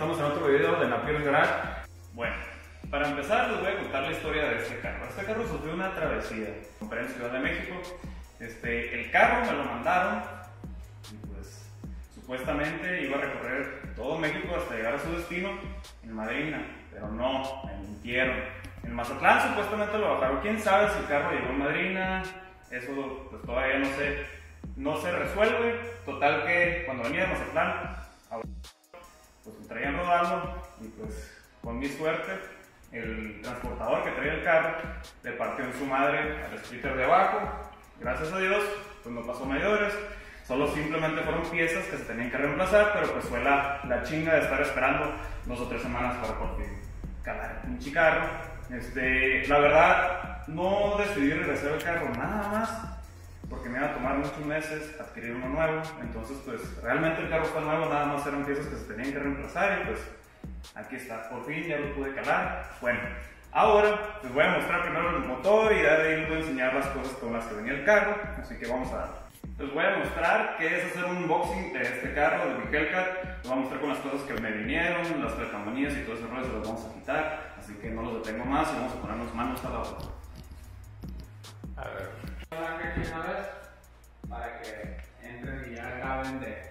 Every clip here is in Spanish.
estamos en otro video de Napier Garage. Bueno, para empezar les voy a contar la historia de este carro. Este carro sufrió una travesía. Compré en Ciudad de México. El carro me lo mandaron y pues supuestamente iba a recorrer todo México hasta llegar a su destino en Madrina, pero no, me mintieron. En Mazatlán supuestamente lo bajaron. Quién sabe si el carro llegó en Madrina, eso pues todavía no se resuelve. Total que cuando venía de Mazatlán, pues me traían rodando y pues con mi suerte el transportador que traía el carro le partió en su madre al splitter de abajo. Gracias a Dios pues no pasó mayores, solo simplemente fueron piezas que se tenían que reemplazar, pero pues fue la chinga de estar esperando 2 o 3 semanas para por fin calar el pinche carro. La verdad no decidí regresar el carro nada más porque me iba a tomar muchos meses adquirir uno nuevo. Entonces pues realmente el carro está nuevo, nada más eran piezas que se tenían que reemplazar y pues aquí está, por fin ya lo pude calar. Bueno, ahora les voy a mostrar primero el motor y de ahí les voy a enseñar las cosas con las que venía el carro, así que vamos a dar. Les voy a mostrar qué es hacer un unboxing de este carro de mi Hellcat. Les voy a mostrar con las cosas que me vinieron, las calcamonías y todo ese rollo se los vamos a quitar, así que no los detengo más y vamos a ponernos manos a la obra. A ver, aquí una vez para que entren y ya acaben de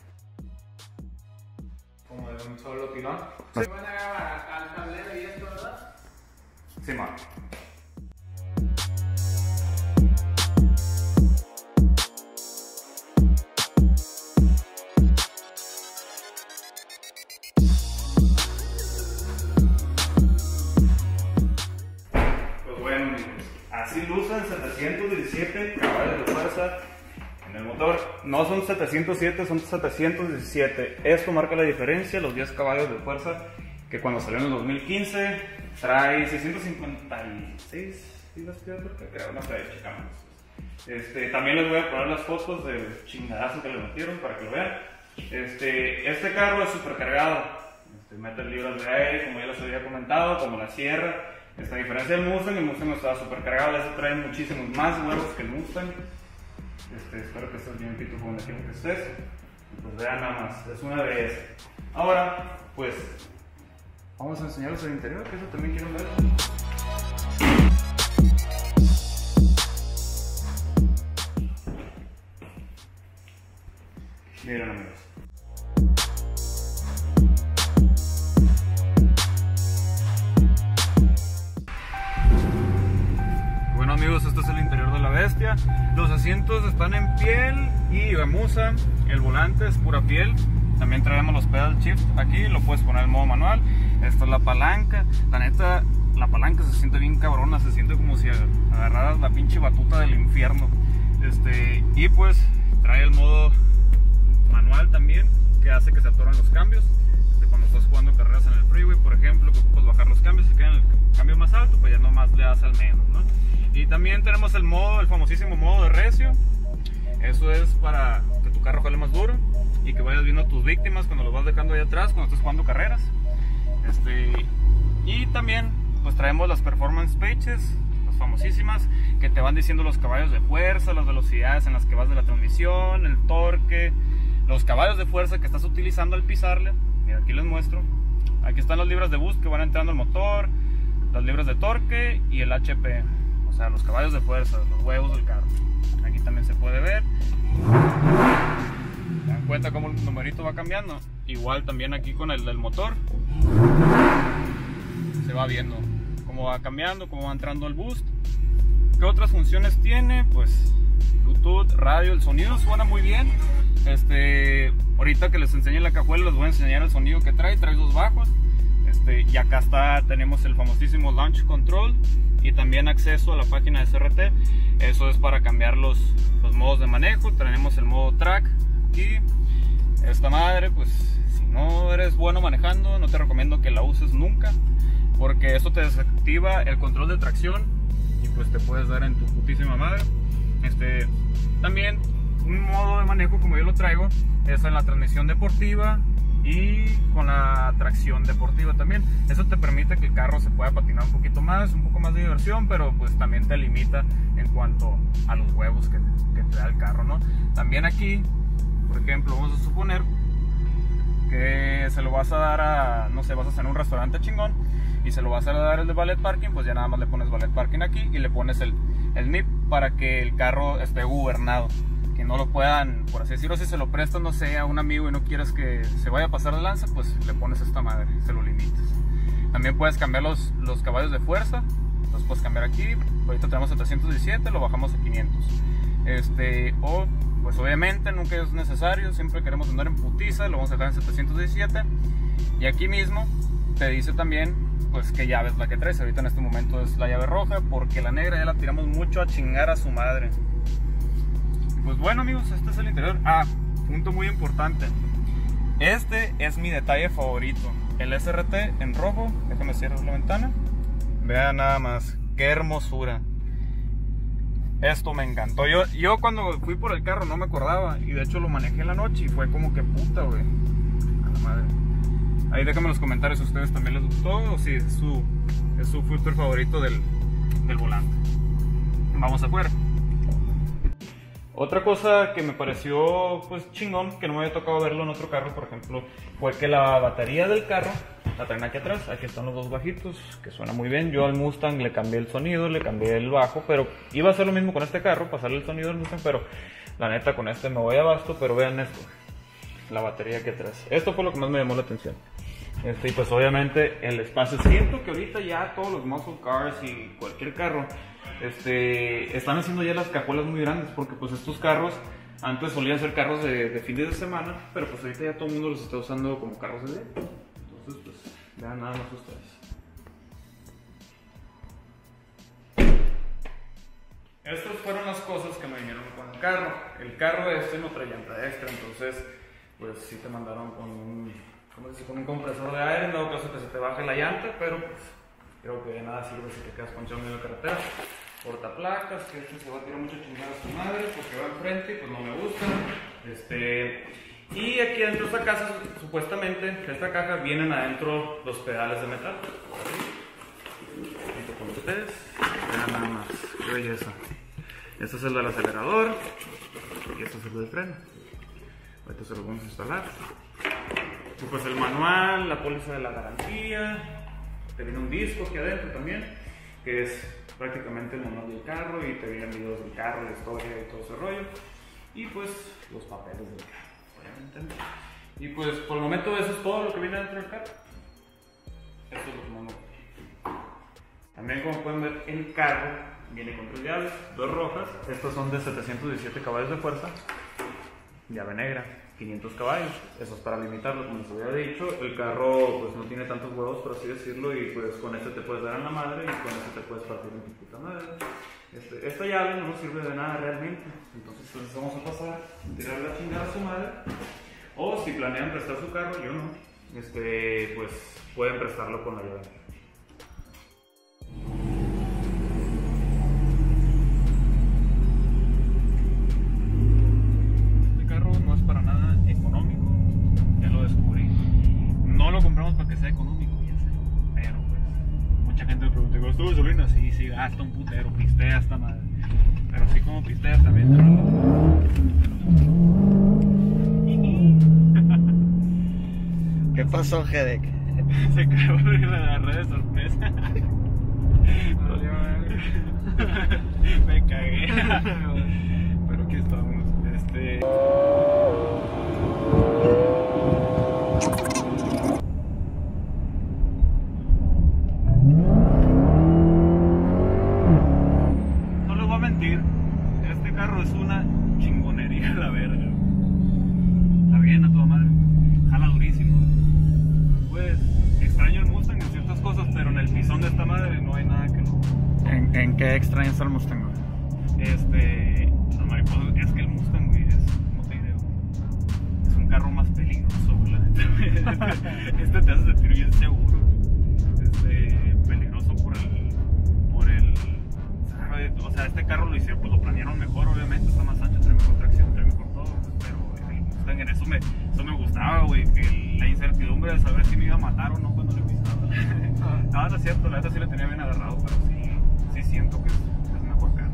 como de un solo tirón. ¿Se van a grabar al tablero y esto, verdad? Sí, man. Pues bueno, amigos, así lucen 717 caballos de fuerza en el motor. No son 707, son 717. Esto marca la diferencia, los 10 caballos de fuerza que cuando salió en el 2015 trae 656. ¿Sí las piedras? Porque creo no trae, checamos. También les voy a poner las fotos del chingadazo que le metieron para que lo vean. Este carro es supercargado. Mete libras de aire, como ya les había comentado, como la Sierra. A diferencia del Mustang, el Mustang no estaba supercargado. Este trae muchísimos más huevos que el Mustang. Espero que estés bien, pito, como quiero que estés. Pues vean nada más, es una ABS. Ahora, pues, vamos a enseñarles el interior, que eso también quieren ver. Miren, amigos. Bueno, amigos, este es el interior de la bestia. Los asientos están en piel y gamuza. El volante es pura piel. También traemos los pedal shift aquí, lo puedes poner en modo manual. Esta es la palanca. La neta, la palanca se siente bien cabrona, se siente como si agarraras la pinche batuta del infierno. Y pues trae el modo manual también, que hace que se atoren los cambios. Cuando estás jugando carreras en el freeway, por ejemplo, que ocupas bajar los cambios y quedan el cambio más alto, pues ya nomás le das al menos, ¿no? Y también tenemos el famosísimo modo de recio. Eso es para que tu carro jale más duro y que vayas viendo a tus víctimas cuando los vas dejando ahí atrás, cuando estés jugando carreras. Y también pues traemos las performance pages, las famosísimas, que te van diciendo los caballos de fuerza, las velocidades en las que vas de la transmisión, el torque, los caballos de fuerza que estás utilizando al pisarle. Mira, aquí les muestro. Aquí están las libras de boost que van entrando al motor, las libras de torque y el HP, o sea, los caballos de fuerza, los huevos del carro. Aquí también se puede ver. ¿Se dan cuenta cómo el numerito va cambiando? Igual también aquí con el del motor. Se va viendo cómo va cambiando, cómo va entrando el boost. ¿Qué otras funciones tiene? Pues Bluetooth, radio, el sonido suena muy bien. Ahorita que les enseñe la cajuela les voy a enseñar el sonido que trae 2 bajos. Y acá tenemos el famosísimo Launch Control y también acceso a la página de CRT. Eso es para cambiar los modos de manejo. Tenemos el modo track aquí. Esta madre, pues si no eres bueno manejando, no te recomiendo que la uses nunca, porque eso te desactiva el control de tracción y pues te puedes dar en tu putísima madre. También un modo de manejo como yo lo traigo es en la transmisión deportiva y con la tracción deportiva también. Eso te permite que el carro se pueda patinar un poquito más, un poco más de diversión, pero pues también te limita en cuanto a los huevos que te da el carro, ¿no? También aquí, por ejemplo, vamos a suponer que se lo vas a dar a, no sé, vas a hacer un restaurante chingón y se lo vas a dar el de valet parking, pues ya nada más le pones valet parking aquí y le pones el NIP para que el carro esté gubernado, que no lo puedan, por así decirlo, si se lo prestas, no sé, a un amigo y no quieres que se vaya a pasar de lanza, pues le pones esta madre, se lo limitas. También puedes cambiar los caballos de fuerza, los puedes cambiar aquí. Ahorita tenemos 717, lo bajamos a 500. O pues obviamente nunca es necesario, siempre queremos andar en putiza, lo vamos a dejar en 717. Y aquí mismo te dice también pues qué llave es la que traes. Ahorita en este momento es la llave roja, porque la negra ya la tiramos mucho a chingar a su madre. Pues bueno, amigos, este es el interior. Punto muy importante, este es mi detalle favorito, el SRT en rojo. Déjame cerrar la ventana. Vean nada más, qué hermosura. Esto me encantó. Yo cuando fui por el carro no me acordaba, y de hecho lo manejé en la noche y fue como que puta, güey, a la madre. Ahí déjenme en los comentarios si a ustedes también les gustó o si es su feature favorito del volante. Vamos afuera. Otra cosa que me pareció pues chingón, que no me había tocado verlo en otro carro, por ejemplo, fue que la batería del carro la traen aquí atrás. Aquí están los dos bajitos, que suena muy bien. Yo al Mustang le cambié el sonido, le cambié el bajo, pero iba a hacer lo mismo con este carro, pasarle el sonido al Mustang, pero la neta con este me voy abasto. Pero vean esto, la batería aquí atrás. Esto fue lo que más me llamó la atención. Y pues obviamente el espacio. Siento que ahorita ya todos los muscle cars y cualquier carro están haciendo ya las cajuelas muy grandes, porque pues estos carros antes solían ser carros de fines de semana, pero pues ahorita ya todo el mundo los está usando como carros de día. Entonces pues vean nada más ustedes. Estas fueron las cosas que me vinieron con el carro. El carro no trae llanta extra, entonces pues sí te mandaron con un compresor de aire en dado caso que se te baje la llanta, pero pues creo que de nada sirve si te quedas ponchado en la carretera. Portaplacas, que se va a tirar mucho chingada a su madre porque va enfrente y pues no me gusta. Y aquí dentro de esta casa, supuestamente, de esta caja vienen adentro los pedales de metal. Junto con ustedes, vean nada más, qué belleza. Este es el del acelerador y este es el del freno. Ahorita se lo vamos a instalar. Y pues el manual, la póliza de la garantía. Te viene un disco aquí adentro también, que es prácticamente el manual del carro, y te vienen videos del carro, la historia y todo ese rollo. Y pues los papeles del carro, obviamente. Y pues por el momento eso es todo lo que viene dentro del carro. Esto es lo que más me gusta. También, como pueden ver, el carro viene con 3 llaves, 2 rojas. Estas son de 717 caballos de fuerza. Llave negra, 500 caballos. Eso es para limitarlo, como les había dicho. El carro pues no tiene tantos huevos, por así decirlo, y pues con este te puedes dar en la madre y con este te puedes partir en tu puta madre. Esta llave no nos sirve de nada realmente, entonces pues vamos a pasar, tirar la chingada a su madre. O si planean prestar su carro, yo no, pues pueden prestarlo con la llave. Para nada económico, ya lo descubrí. No lo compramos para que sea económico, ya sé, pero pues mucha gente me pregunta, ¿gastó gasolina? Sí, gasta un putero, pistea esta madre, pero así como pistea también te lo... ¿Qué pasó, Hedek? Se cayó de la red de sorpresa. Me cagué. Pero aquí estamos. No les voy a mentir, este carro es una chingonería, la verga. Está bien a toda madre, jala durísimo. Pues extraño el Mustang en ciertas cosas, pero en el pisón de esta madre no hay nada que no. ¿En qué extrañas al Mustang? No, mariposa, es que el Mustang, güey, como te diré, es un carro más peligroso, güey, la neta. Te hace sentir bien seguro. Peligroso por el, ¿sabes? O sea, este carro lo hicieron, pues lo planearon mejor, obviamente, está más ancho, trae mejor tracción, trae mejor todo, pero el Mustang en eso me gustaba, güey, que la incertidumbre de saber si me iba a matar o no cuando le pisaba. No, no es cierto, la neta sí le tenía bien agarrado, pero sí siento que es mejor carro.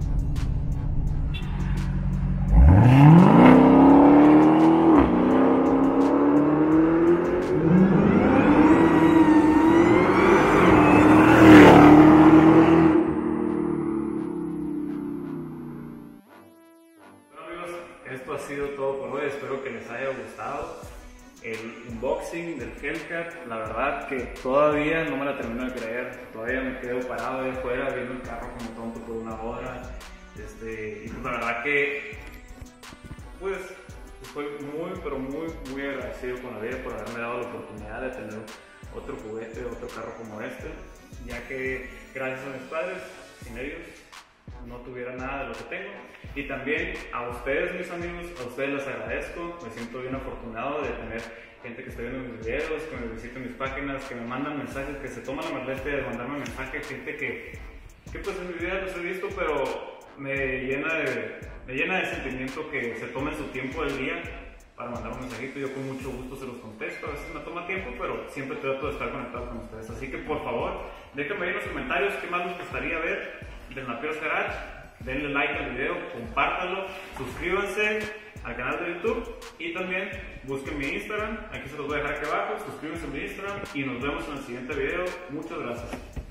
la verdad que todavía no me la termino de creer. Todavía me quedo parado ahí afuera viendo el carro como tonto por una hora. Y pues la verdad que pues estoy muy, pero muy agradecido con la vida por haberme dado la oportunidad de tener otro juguete, otro carro como este, ya que gracias a mis padres, sin ellos no tuviera nada de lo que tengo. Y también a ustedes, mis amigos, a ustedes les agradezco. Me siento bien afortunado de tener gente que está viendo mis videos, que me visita mis páginas, que me mandan mensajes, que se toman la molestia de mandarme mensajes, gente que pues en mi vida los he visto, pero me llena de sentimiento que se tomen su tiempo del día para mandar un mensajito. Yo con mucho gusto se los contesto. A veces me toma tiempo, pero siempre trato de estar conectado con ustedes. Así que por favor, déjenme ahí en los comentarios qué más les gustaría ver del Maperos Garage. Denle like al video, compártanlo, suscríbanse al canal de YouTube y también busquen mi Instagram. Aquí se los voy a dejar aquí abajo. Suscríbanse a mi Instagram y nos vemos en el siguiente video. Muchas gracias.